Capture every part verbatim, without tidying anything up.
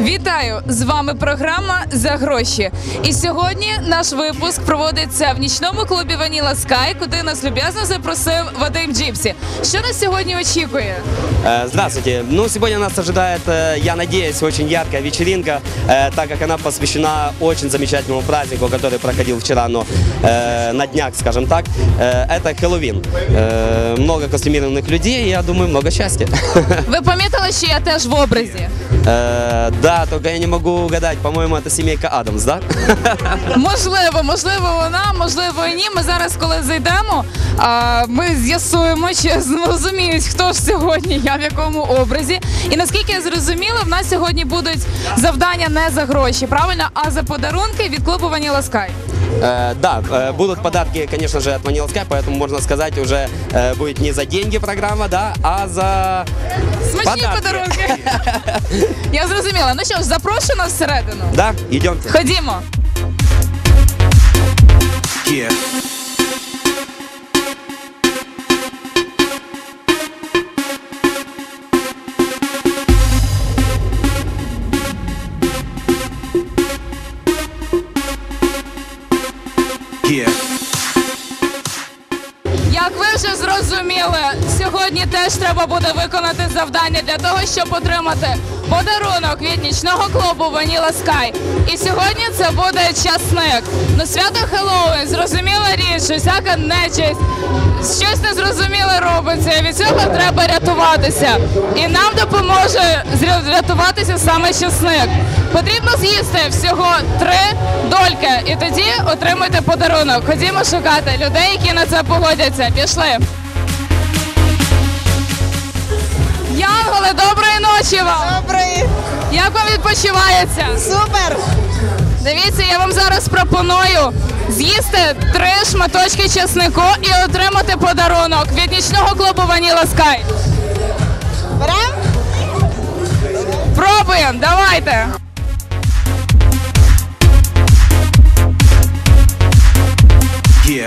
Вітаю! З вами програма «За гроші». І сьогодні наш випуск проводиться в нічному клубі Vanilla Sky, куди нас люб'язно запросив Вадим Джипси. Що нас сьогодні очікує? Здравствуйте. Ну, сегодня нас ожидает, я надеюсь, очень яркая вечеринка, так как она посвящена очень замечательному празднику, который проходил вчера, но на днях, скажем так. Это Хэллоуин. Много костюмированных людей, я думаю, много счастья. Ви помітили, що я теж в образі? Да, только я не могу угадать, по-моему, это семейка Адамс, да? Можливо, можливо вона, можливо і ні. Ми зараз, коли зайдемо, ми з'ясуємо, чи зрозуміють, хто ж сьогодні, я в якому образі. І наскільки я зрозуміла, в нас сьогодні будуть завдання не за гроші, правильно, а за подарунки від клубу Vanilla Sky. Э, да, э, будут подарки, конечно же, от Vanilla Sky, поэтому можно сказать, уже э, будет не за деньги программа, да, а за смачні подарки. Подарунки. Я зрозуміла. Ну що ж, запрошую нас всередину. Да, идемте. Ходімо. Yeah. Yeah. Як ви вже зрозуміли, сьогодні теж треба буде виконати завдання для того, щоб отримати подарунок від нічного клубу Vanilla Sky. І сьогодні це буде часник. Ну, свято Хеллоуін, зрозуміла річ, що всяка нечисть, щось незрозуміле робиться, і від цього треба рятуватися. І нам допоможе рятуватися саме часник. Потрібно з'їсти всього три дольки, і тоді отримуйте подарунок. Ходімо шукати людей, які на це погодяться. Пішли. Янголи, доброї ночі вам! Добрий! Як вам відпочивається? Супер! Дивіться, я вам зараз пропоную з'їсти три шматочки чеснику і отримати подарунок від нічного клубу Vanilla Sky. Берем? Пробуємо, давайте! Yeah.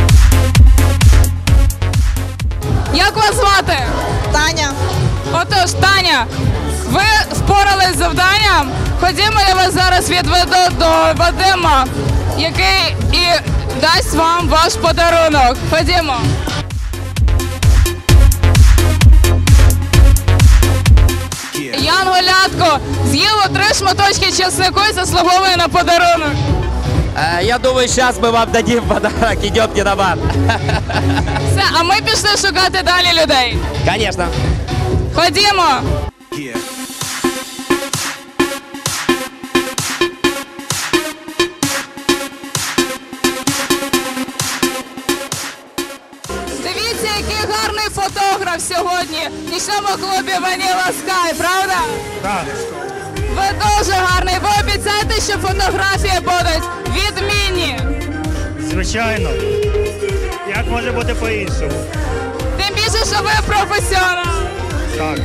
Як вас звати? Таня. Отож, Таня, ви впорались з завданням. Ходімо, я вас зараз відведу до Вадима, який і дасть вам ваш подарунок. Ходімо. Yeah. Янголятко з'їло три шматочки чеснику і заслуговує на подарунок. Э, я думаю, сейчас мы вам дадим подарок, идемте на бар. Все, а ми пішли шукати далі людей. Конечно. Ходімо. Yeah. Дивіться, який гарний фотограф сьогодні в нічному клубі Vanilla Sky, правда? Так, Ви дуже гарний. Ви обіцяєте, що фотографії будуть відмінні. звичайно. Як може бути по-іншому? Тим більше, що ви професіонал. Так.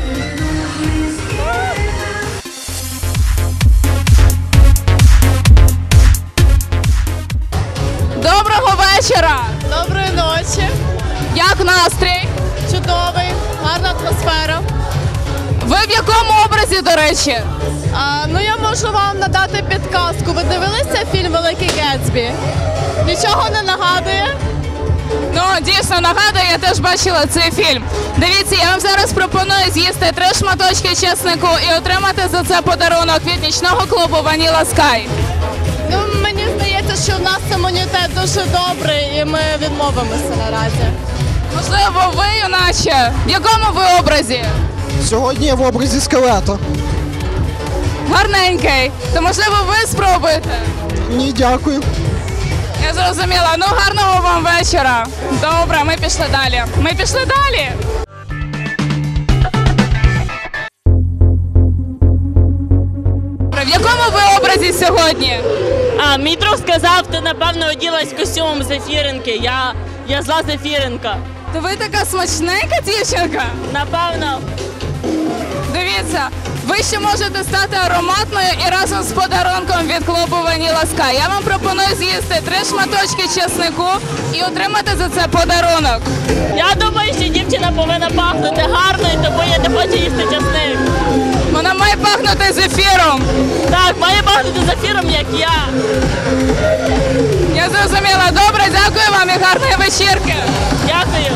Доброго вечора. Доброї ночі. Як настрій? Чудовий. Гарна атмосфера. Ви в якому образі, до речі? А, ну я можу вам надати підказку. Ви дивилися фільм «Великий Гетсбі»? Нічого не нагадує? Ну, дійсно, нагадую, я теж бачила цей фільм. Дивіться, я вам зараз пропоную з'їсти три шматочки чеснику і отримати за це подарунок від нічного клубу Vanilla Sky. Ну, мені здається, що у нас імунітет дуже добрий і ми відмовимося наразі. Можливо, ви, юначе, в якому ви образі? Сьогодні я в образі скелета. Гарненький. То, можливо, ви спробуєте? Ні, дякую. Я зрозуміла. Ну, гарного вам вечора. Добре, ми пішли далі. Ми пішли далі. В якому ви образі сьогодні? А, мій друг сказав, ти, напевно, оділась костюмом Зефіринки. Я, я зла Зефіринка. То ви така смачненька дівчинка? Напевно. Дивіться, ви ще можете стати ароматною і разом з подарунком від клубу Vanilla Sky. Я вам пропоную з'їсти три шматочки чеснику і отримати за це подарунок. Я думаю, що дівчина повинна пахнути гарно, і тому я не хочу їсти часник. Вона має пахнути зефіром. зефіром. Так, має пахнути зефіром, як я. Я зрозуміла. Добре, дякую вам і гарної вечірки. Дякую.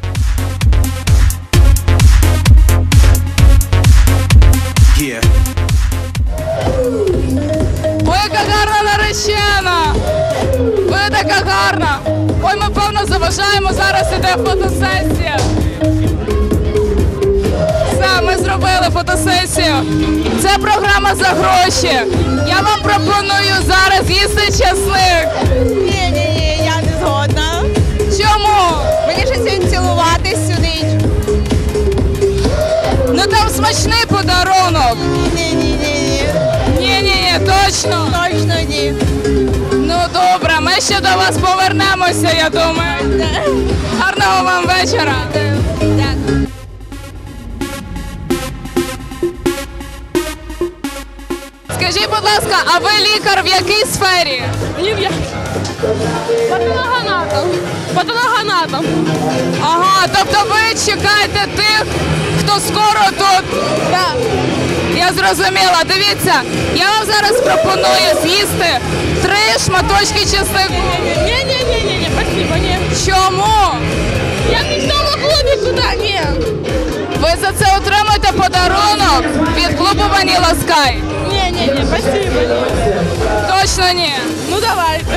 Yeah. Ой, яка гарна наречена! Ви така гарна! Ой, ми, певно, заважаємо, зараз іде фотосесія. Все, ми зробили фотосесію. Це програма за гроші. Я вам пропоную зараз їсти часник. Ні-ні-ні, я не згодна. Чому? Мені ще сьогодні цілуватись сюди. Ну там смачний подарунок. Ні-ні-ні. Ні-ні-ні, точно. Точно ні. Ну добре, ми ще до вас повернемося, я думаю. Гарного вам вечора. Дякую. Скажіть, будь ласка, а ви лікар в якій сфері? Ні в як. Патологоанатом. Патологоанатом. Ага, тобто ви чекаєте тих, хто скоро тут. Так. Я зрозуміла. Дивіться, я вам зараз пропоную з'їсти три шматочки чеснику. Ні-ні-ні-ні, спасибо, ні. Чому? Я не в тому клубі туди, ні. Ви за це отримаєте подарунок від клубу Vanilla Sky? Ні-ні-ні, спасибо, ні. Точно ні. Ну давайте.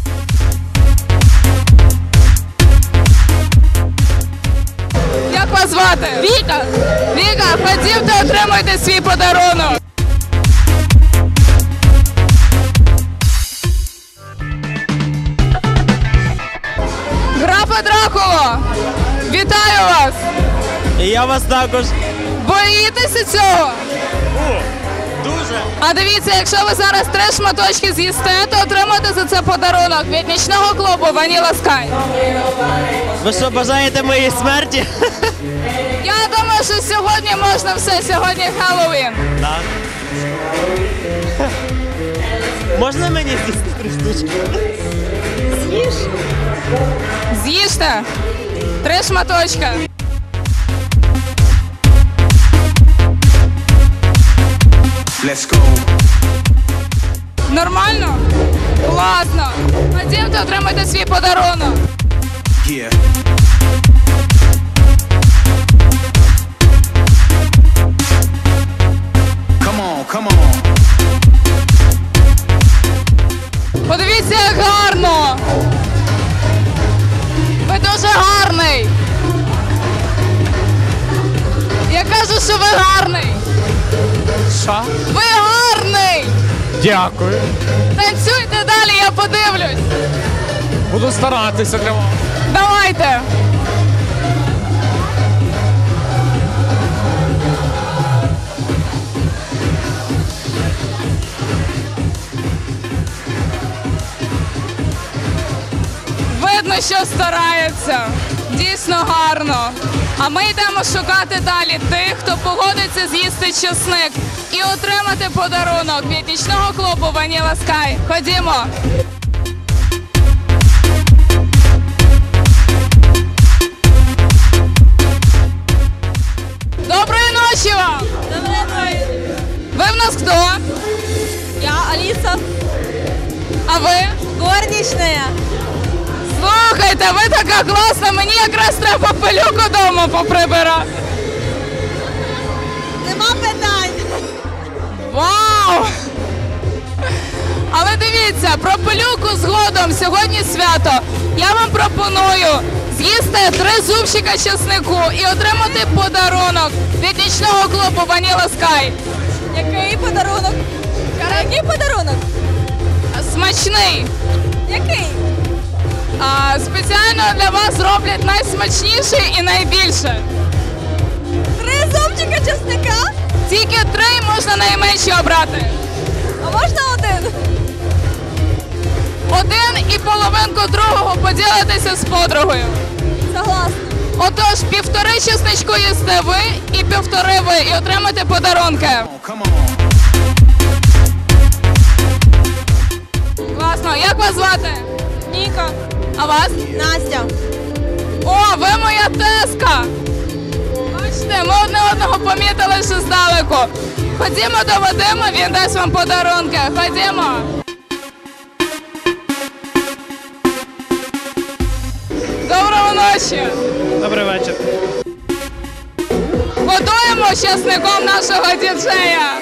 Як вас звати? Віка. Віка, ходімте, отримуйте свій подарунок. Графе Дракуло, вітаю вас! І я вас також. Боїтеся цього? Дуже. А дивіться, якщо ви зараз три шматочки з'їсте, то отримаєте за це подарунок від нічного клубу Vanilla Sky. Ви що, бажаєте моєї смерті? Я думаю, що сьогодні можна все, сьогодні Хеллоуін. Так. Можна мені з'їсти три штучки? З'їжте три шматочка. Let's go. Нормально? Класно. Ходімте, отримайте свій подарунок. Yeah. Come on, come on. Подивіться, як гарно. Ви дуже гарний. Я кажу, що ви гарний. Що? Ви гарний. Дякую. Танцюйте далі, я подивлюсь. Буду старатися для вас. Давайте. Видно, що старається. Дійсно гарно. А ми йдемо шукати далі тих, хто погодиться з'їсти чесник і отримати подарунок від нічного клубу Vanilla Sky. Ходімо. Доброї ночі вам! Ви в нас хто? Я Аліса. А ви? Горничная. Слухайте, ви така класна, мені якраз треба пилюку вдома поприбирати. Нема питань. Вау! Але дивіться, про пилюку згодом, сьогодні свято. Я вам пропоную з'їсти три зубчика чеснику і отримати подарунок від нічного клубу Vanilla Sky. Який подарунок? Який подарунок? Смачний. Який? А, спеціально для вас роблять найсмачніший і найбільше. Три зубчика чесника? Тільки три можна найменші обрати. А можна один? Один і половинку другого поділитися з подругою. Согласна. Отож, півтори чесничку їсте ви і півтори ви, і отримаєте подарунки. Come on. Класно. Як вас звати? Ніка. А вас? Настя. О, ви моя тезка. Бачите, ми одне одного помітили ще здалеку. Ходімо до Вадима, він дасть вам подарунки. Ходімо. Доброго ночі. Добрий вечір. Годуємо щасником нашого діджея.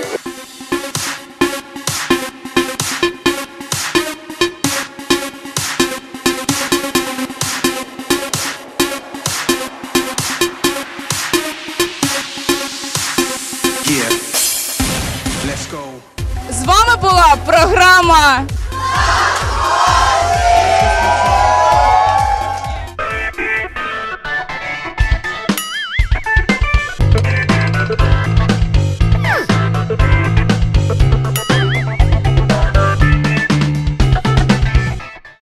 Yeah. Let's go. З вами була програма